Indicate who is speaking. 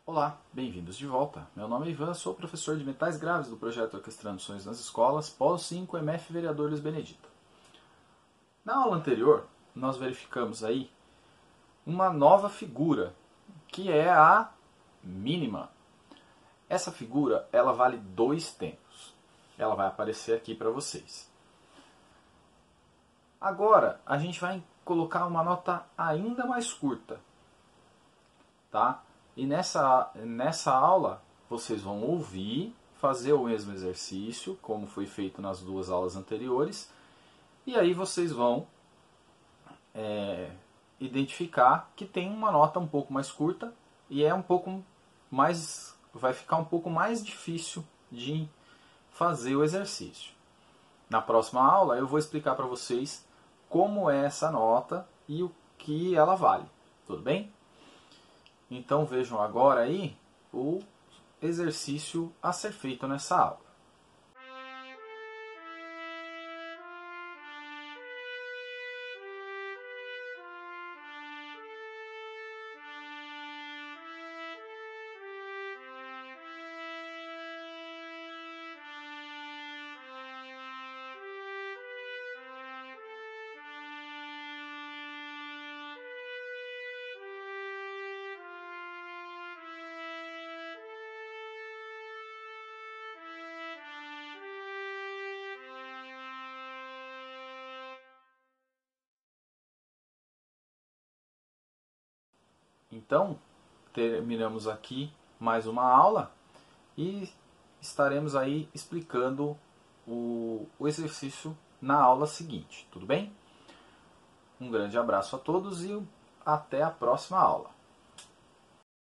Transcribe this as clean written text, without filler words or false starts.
Speaker 1: Olá, bem-vindos de volta. Meu nome é Ivan, sou professor de metais graves do projeto Orquestrando Sonhos nas Escolas, Polo 5, MF Vereador Luiz Benedito. Na aula anterior, nós verificamos aí uma nova figura, que é a mínima. Essa figura, ela vale 2 tempos. Ela vai aparecer aqui para vocês. Agora, a gente vai colocar uma nota ainda mais curta, tá? E nessa aula, vocês vão ouvir, fazer o mesmo exercício, como foi feito nas 2 aulas anteriores, e aí vocês vão identificar que tem uma nota um pouco mais curta e vai ficar um pouco mais difícil de fazer o exercício. Na próxima aula eu vou explicar para vocês como é essa nota e o que ela vale. Tudo bem? Então vejam agora aí o exercício a ser feito nessa aula. Então, terminamos aqui mais uma aula e estaremos aí explicando o exercício na aula seguinte, tudo bem? Um grande abraço a todos e até a próxima aula.